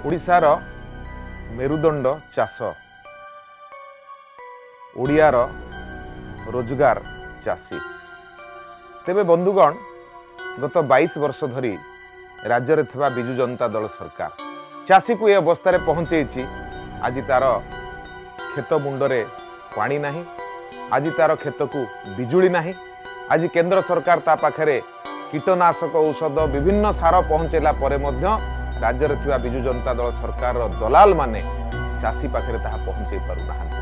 ओडिशार मेरुदंड चाष ओडियार रोजगार चाषी तेबे बंधुगण गत 22 वर्ष धरी राज्य में थिबा बिजु जनता दल सरकार चाषी को ये अवस्था पहुंचे। आज तार खेत मुंडरे पानी नहीं, आज तार खेत को बिजुली नहीं। आज केंद्र सरकार ता पाखरे कीटनाशक औषध विभिन्न सार पहुंचेला परे मध्य राज्य में थिबा बिजु जनता दल सरकार दलाल माने चाषी पाखरे ताहा पहुंचे पारु नाहांती।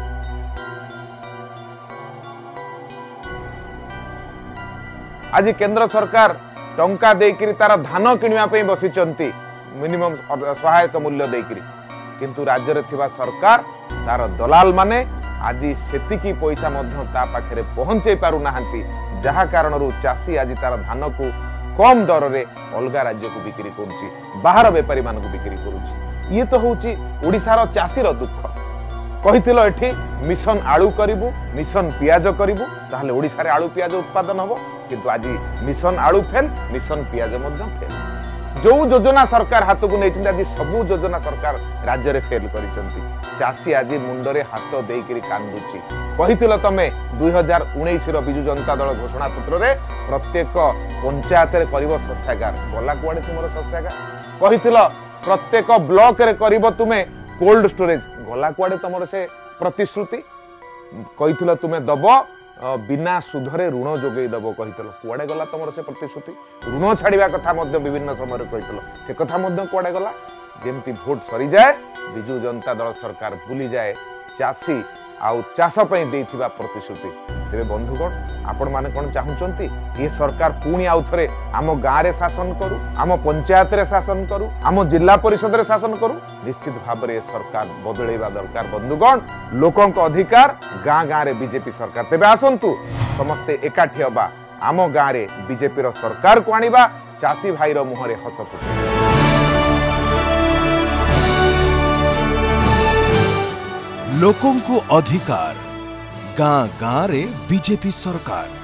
आज केंद्र सरकार टंका देकिरी तार धान किनिया पे बसिचंती मिनिमम सहायक मूल्य देकिरी, किंतु राज्य में थिबा सरकार तार दलाल माने आज सेतिकी पैसा मध्य ता पाखरे पहुंचे पारु नाहांती, जहा कारणरू चाषी आज तार धान को कम दर रे अलगा राज्य को बिक्री करुची, बाहर बेपारी मान को बिक्री करुची। ये तो होची ओडिशार चाषीर दुख। कहिथिलो एठी मिशन आलू करिबु, मिशन पियाज करिबु, ताहले ओडिसा रे आलू पियाज उत्पादन हबो, किंतु आज मिशन आलू फेल, मिशन पियाज मध्य फेल। जो योजना सरकार हाथ को नहीं, आज सबू योजना सरकार राज्य में फेल करिसंती। चाषी आज मुंडरे हाथ देकिरी कांदुची। कहिथिलो तमे 2019 रो बिजु जनता दल घोषणा पत्र रे प्रत्येक पंचायत रे करिवो शस्यागार, गला कुआडे तुमरो शस्यागार। कहिथिलो प्रत्येक ब्लॉक रे करिवो तुमे कोल्ड स्टोरेज, गला कुआडे तुमरो से प्रतिश्रुति। कहिथिलो तुमे दबो बिना सुधरे ऋण जोगई दबो, कहिथिलो कुआडे गला तुमरो से प्रतिश्रुति। ऋण छाड़िबा कथा मध्य विभिन्न समय कहिथिलो, से कथा मध्य कुआडे गला। जेमती भोट सरी जाए बिजु जनता दल सरकार भूली जाए चाषी आउ चाष पई देथिबा प्रतिश्रुति। तेरे बंधुगण आपण माने कोन चाहुचंती ये सरकार पुणी आउ थरे आम गाँव रे शासन करू, आम पंचायत रे शासन करू, आम जिला परिषद रे शासन करू। निश्चित भाव में सरकार बदलैबा दरकार बंधुगण। लोकंक अधिकार गाँ गाँव रे बीजेपी सरकार। तेबे आसंतु समस्ते एकाठी हबा, आम गाँव रे बीजेपी रो सरकार को आनिबा, चाषी भाई रो मुहरे हस फुटे। लोकों को अधिकार गाँ गाँ रे बीजेपी सरकार।